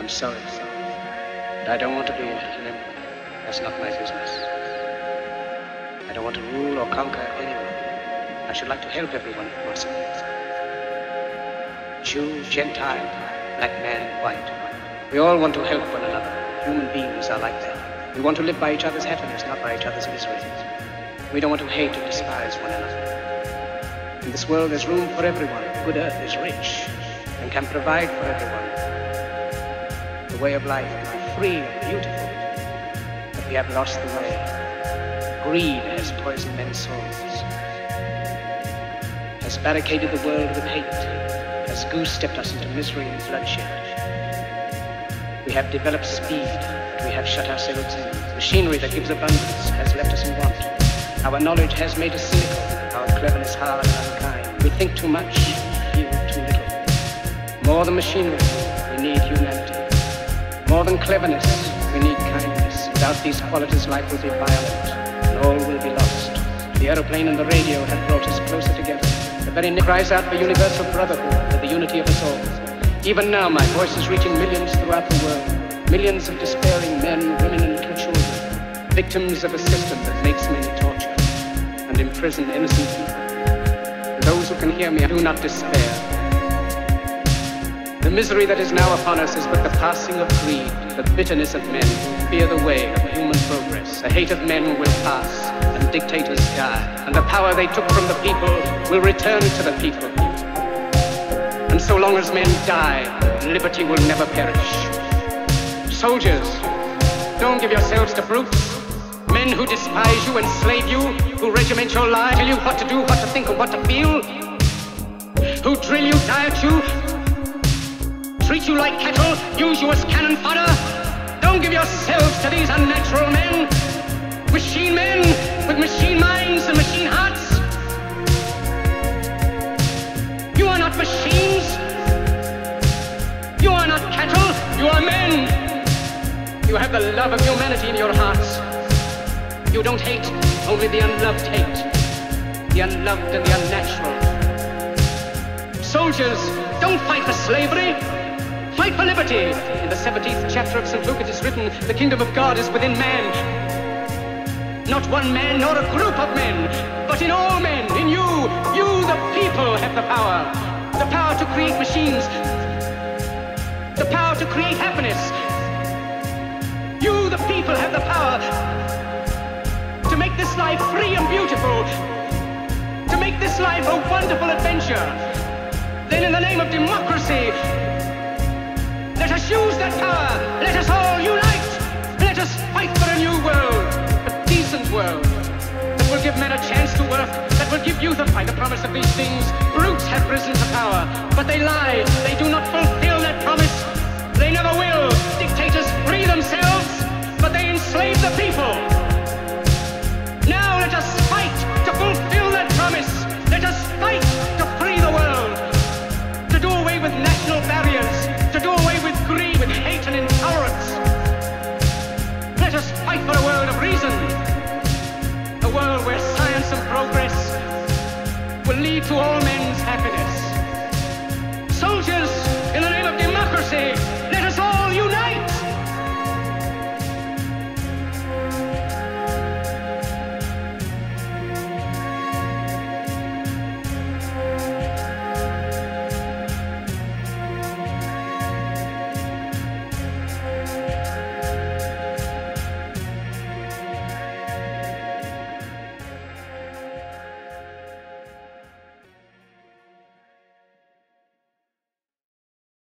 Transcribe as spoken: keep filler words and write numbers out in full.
I'm sorry, but I don't want to be an emperor. That's not my business. I don't want to rule or conquer anyone. I should like to help everyone if possible. Jew, Gentile, black man, white. We all want to help one another. Human beings are like that. We want to live by each other's happiness, not by each other's misery. We don't want to hate or despise one another. In this world, there's room for everyone. The good earth is rich and can provide for everyone. The way of life is free and beautiful, but we have lost the way. Greed has poisoned men's souls, has barricaded the world with hate, has goose-stepped us into misery and bloodshed. We have developed speed, but we have shut ourselves in. Machinery that gives abundance has left us in want. Our knowledge has made us cynical, our cleverness hard and unkind. We think too much, feel too little. More than machinery, we need humanity. More than cleverness, we need kindness. Without these qualities, life will be violent, and all will be lost. The aeroplane and the radio have brought us closer together. The very name cries out for universal brotherhood, for the unity of us all. Even now, my voice is reaching millions throughout the world. Millions of despairing men, women, and little children, victims of a system that makes men torture and imprison innocent people. For those who can hear me, do not despair. The misery that is now upon us is but the passing of greed, the bitterness of men who fear the way of human progress. The hate of men will pass, and dictators die, and the power they took from the people will return to the people. And so long as men die, liberty will never perish. Soldiers, don't give yourselves to brutes, men who despise you, enslave you, who regiment your life, tell you what to do, what to think, and what to feel, who drill you, diet you, treat you like cattle, use you as cannon fodder. Don't give yourselves to these unnatural men, machine men with machine minds and machine hearts. You are not machines. You are not cattle. You are men. You have the love of humanity in your hearts. You don't hate, only the unloved hate. The unloved and the unnatural. Soldiers, don't fight for slavery. Fight for liberty. In the seventeenth chapter of Saint Luke it is written, the kingdom of God is within man. Not one man, nor a group of men, but in all men, in you. You, the people, have the power. The power to create machines. The power to create happiness. You, the people, have the power to make this life free and beautiful. To make this life a wonderful adventure. Then in the name of democracy, let us use that power. Let us all unite. Let us fight for a new world, a decent world, that will give men a chance to work, that will give youth a fight. The promise of these things, brutes have risen to power, but they lie. They do not